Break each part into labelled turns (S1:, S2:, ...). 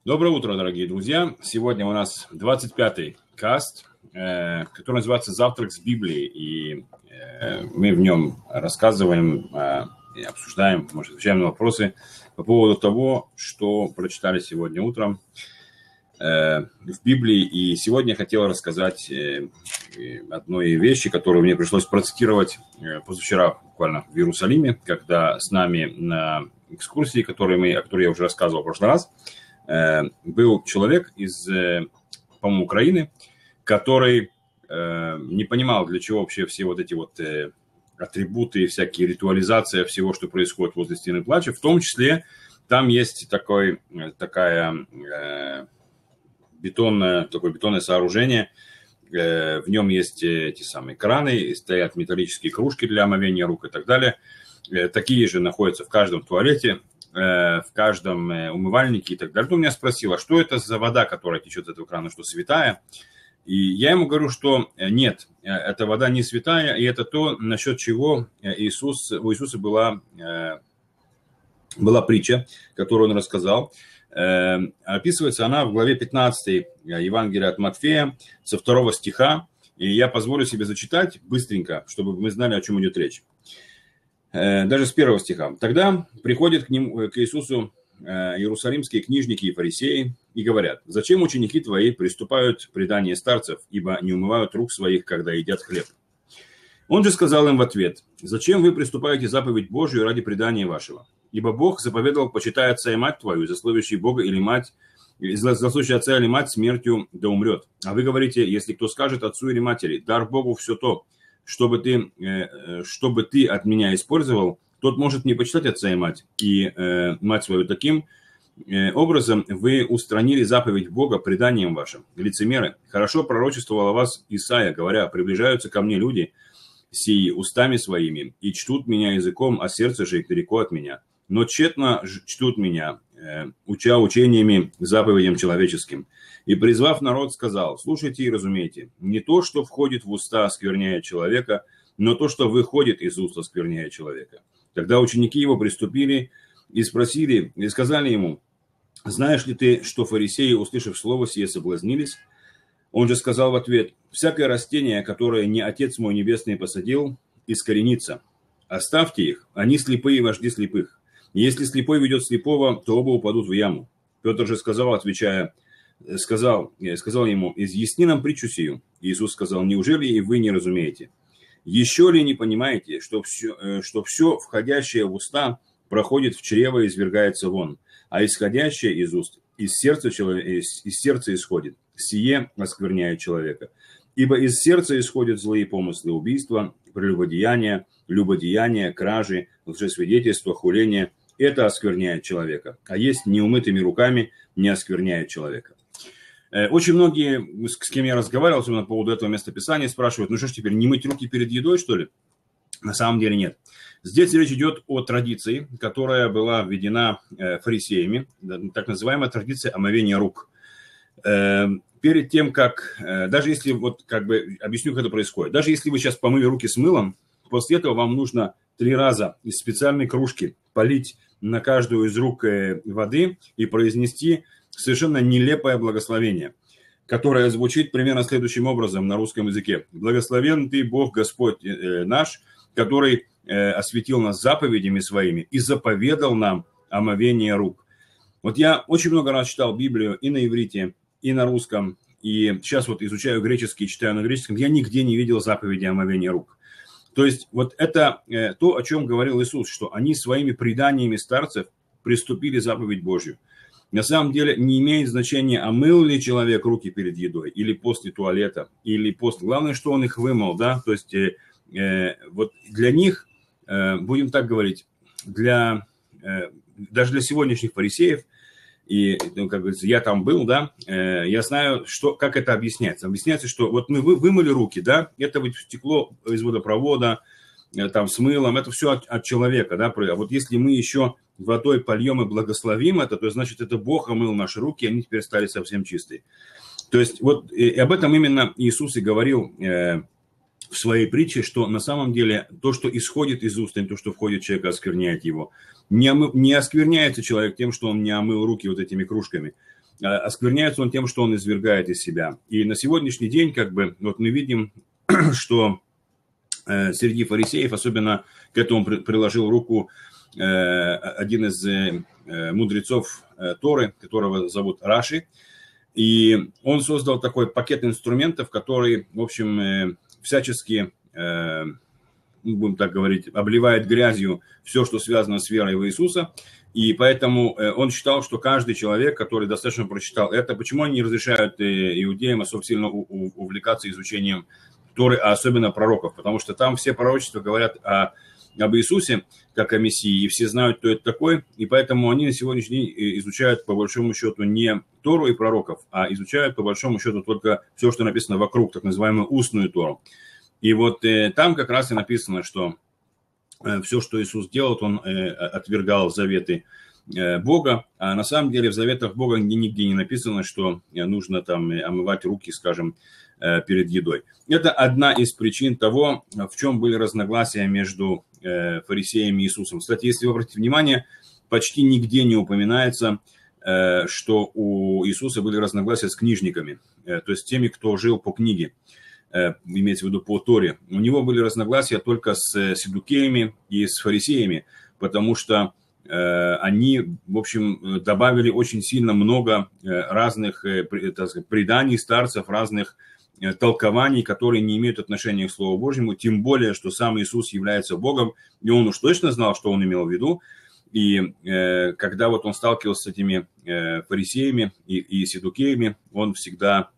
S1: Доброе утро, дорогие друзья. Сегодня у нас 25-й каст, который называется «Завтрак с Библией». И мы в нем рассказываем и обсуждаем, может, отвечаем на вопросы по поводу того, что прочитали сегодня утром в Библии. И сегодня я хотел рассказать одной вещи, которую мне пришлось процитировать позавчера буквально в Иерусалиме, когда с нами на экскурсии, о которой я уже рассказывал в прошлый раз, был человек из, по-моему, Украины, который не понимал, для чего вообще все вот эти вот атрибуты, всякие ритуализация всего, что происходит возле стены плача. В том числе там есть такое бетонное сооружение. В нем есть эти самые краны, стоят металлические кружки для омовения рук и так далее. Такие же находятся в каждом туалете, в каждом умывальнике и так далее. Он меня спросил, а что это за вода, которая течет из этого крана, что святая? И я ему говорю, что нет, эта вода не святая, и это то, насчет чего у Иисуса была притча, которую он рассказал. Описывается она в главе 15 Евангелия от Матфея со 2 стиха. И я позволю себе зачитать быстренько, чтобы мы знали, о чем идет речь. Даже с 1 стиха. «Тогда приходят к Иисусу иерусалимские книжники и фарисеи и говорят: зачем ученики твои приступают к преданию старцев, ибо не умывают рук своих, когда едят хлеб? Он же сказал им в ответ: зачем вы приступаете заповедь Божию ради предания вашего? Ибо Бог заповедовал: почитай отца и мать твою, засловящий Бога или мать, заслуживающий отца или мать смертью да умрет. А вы говорите: если кто скажет отцу или матери: дар Богу все то, чтобы ты от меня использовал, тот может не почитать отца и мать свою. Таким образом вы устранили заповедь Бога преданием вашим. Лицемеры, хорошо пророчествовал о вас Исаия, говоря: приближаются ко мне люди сии устами своими и чтут меня языком, а сердце же их далеко от меня. Но тщетно чтут меня, уча учениями заповедям человеческим. И, призвав народ, сказал: слушайте и разумейте, не то, что входит в уста, оскверняет человека, но то, что выходит из уст, оскверняет человека. Тогда ученики его приступили и спросили, и сказали ему: знаешь ли ты, что фарисеи, услышав слово сие, соблазнились? Он же сказал в ответ: всякое растение, которое не Отец мой Небесный посадил, искоренится. Оставьте их, они слепые вожди слепых. Если слепой ведет слепого, то оба упадут в яму. Петр же сказал, отвечая, сказал ему: изъясни нам притчу сию. Иисус сказал: неужели и вы не разумеете? Еще ли не понимаете, что все входящее в уста проходит в чрево и извергается вон, а исходящее из уст из сердца исходит, сие оскверняет человека. Ибо из сердца исходят злые помыслы, убийства, прелюбодеяния, любодеяния, кражи, лжесвидетельства, хуления. Это оскверняет человека, а есть неумытыми руками не оскверняет человека. Очень многие, с кем я разговаривал, особенно по поводу этого местописания, спрашивают: ну что ж теперь, не мыть руки перед едой, что ли? На самом деле нет. Здесь речь идет о традиции, которая была введена фарисеями, так называемая традиция омовения рук. Перед тем, как, даже если, объясню, как это происходит, даже если вы сейчас помыли руки с мылом, после этого вам нужно 3 раза из специальной кружки полить на каждую из рук воды и произнести совершенно нелепое благословение, которое звучит примерно следующим образом на русском языке: «Благословен ты, Бог Господь наш, который осветил нас заповедями своими и заповедал нам омовение рук». Вот я очень много раз читал Библию и на иврите, и на русском, и сейчас вот изучаю греческий, читаю на греческом, я нигде не видел заповеди омовения рук. То есть вот это то, о чем говорил Иисус, что они своими преданиями старцев приступили заповедь Божью. На самом деле не имеет значения, омыл ли человек руки перед едой, или после туалета, или после. Главное, что он их вымыл, да. То есть вот для них, будем так говорить, даже для сегодняшних фарисеев, и, как говорится, я там был, да, я знаю, как это объясняется. Объясняется, что вот мы вымыли руки, да, это вот стекло из водопровода, там с мылом, это все от человека, да. А вот если мы еще водой польем и благословим это, то значит, это Бог омыл наши руки, и они теперь стали совсем чистые. То есть вот и об этом именно Иисус и говорил в своей притче, что на самом деле то, что исходит из уст, то, что входит в человека, оскверняет его. Не оскверняется человек тем, что он не омыл руки вот этими кружками. оскверняется он тем, что он извергает из себя. И на сегодняшний день, как бы, вот мы видим, что среди фарисеев, особенно к этому приложил руку один из мудрецов Торы, которого зовут Раши, и он создал такой пакет инструментов, который, в общем, всячески, будем так говорить, обливает грязью все, что связано с верой в Иисуса. И поэтому он считал, что каждый человек, который достаточно прочитал это, почему они не разрешают иудеям особо сильно увлекаться изучением Торы, а особенно пророков, потому что там все пророчества говорят об Иисусе, как о Мессии, и все знают, кто это такой, и поэтому они на сегодняшний день изучают, по большому счету, не Тору и пророков, а изучают, по большому счету, только все, что написано вокруг, так называемую устную Тору. И вот там как раз и написано, что все, что Иисус делал, он отвергал заветы Бога, а на самом деле в заветах Бога нигде не написано, что нужно там омывать руки, скажем, перед едой. Это одна из причин того, в чем были разногласия между фарисеями и Иисусом. Кстати, если вы обратите внимание, почти нигде не упоминается, что у Иисуса были разногласия с книжниками, то есть теми, кто жил по книге, имеется в виду по Торе. У него были разногласия только с саддукеями и с фарисеями, потому что они, в общем, добавили очень сильно много разных, так сказать, преданий старцев, разных толкований, которые не имеют отношения к Слову Божьему, тем более, что сам Иисус является Богом, и он уж точно знал, что он имел в виду. И когда вот он сталкивался с этими фарисеями и саддукеями, он всегда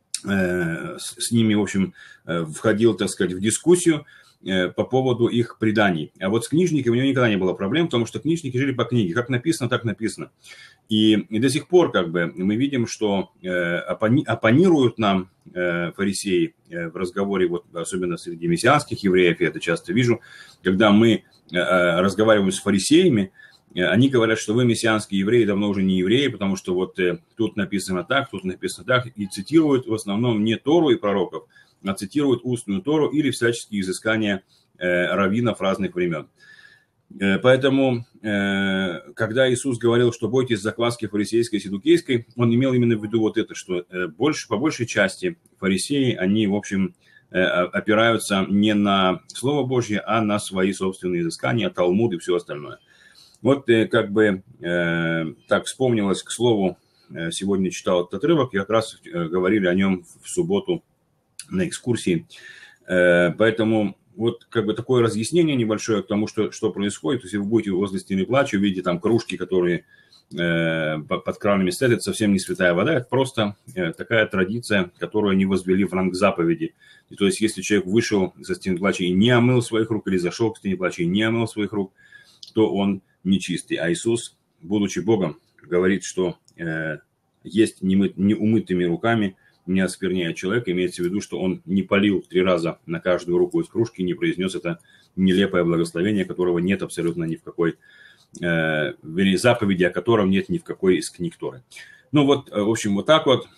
S1: с ними, в общем, входил, так сказать, в дискуссию по поводу их преданий. А вот с книжниками у него никогда не было проблем, потому что книжники жили по книге. Как написано, так написано. И до сих пор как бы мы видим, что оппонируют нам фарисеи в разговоре, вот, особенно среди мессианских евреев, я это часто вижу, когда мы разговариваем с фарисеями, они говорят, что вы, мессианские евреи, давно уже не евреи, потому что вот тут написано так, и цитируют в основном не Тору и пророков, а цитируют устную Тору или всяческие изыскания раввинов разных времен. Поэтому, когда Иисус говорил, что бойтесь закваски фарисейской и саддукейской, он имел именно в виду вот это, что по большей части фарисеи, они, в общем, опираются не на Слово Божье, а на свои собственные изыскания, Талмуд и все остальное. Вот как бы так вспомнилось, к слову, сегодня читал этот отрывок, и как раз говорили о нем в субботу на экскурсии. Поэтому вот как бы такое разъяснение небольшое к тому, что происходит. Если вы будете возле стены плача, увидите там кружки, которые под кранами стоят, это совсем не святая вода, это просто такая традиция, которую они возвели в ранг заповеди. И то есть если человек вышел со стены плача и не омыл своих рук, или зашел к стене плача и не омыл своих рук, то он нечистый. А Иисус, будучи Богом, говорит, что есть неумытыми руками не оскверняет человека, имеется в виду, что он не полил 3 раза на каждую руку из кружки, не произнес это нелепое благословение, которого нет абсолютно ни в какой, заповеди, о котором нет ни в какой из книг Торы. Ну вот, в общем, вот так вот.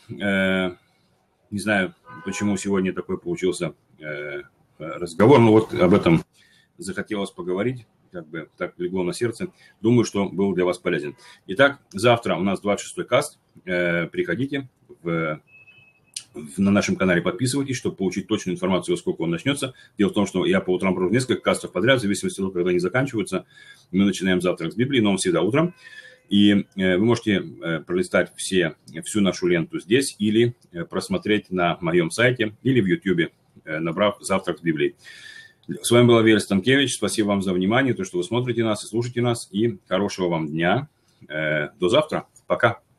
S1: Не знаю, почему сегодня такой получился разговор, но вот об этом захотелось поговорить, как бы так легло на сердце. Думаю, что был для вас полезен. Итак, завтра у нас 26-й каст. Приходите на нашем канале, подписывайтесь, чтобы получить точную информацию, во сколько он начнется. Дело в том, что я по утрам провожу несколько кастов подряд, в зависимости от того, когда они заканчиваются. Мы начинаем завтрак с Библии, но он всегда утром. И вы можете пролистать всю нашу ленту здесь или просмотреть на моем сайте или в YouTube, набрав «Завтрак с Библией». С вами был Авель Станкевич. Спасибо вам за внимание, то, что вы смотрите нас и слушаете нас. И хорошего вам дня. До завтра. Пока.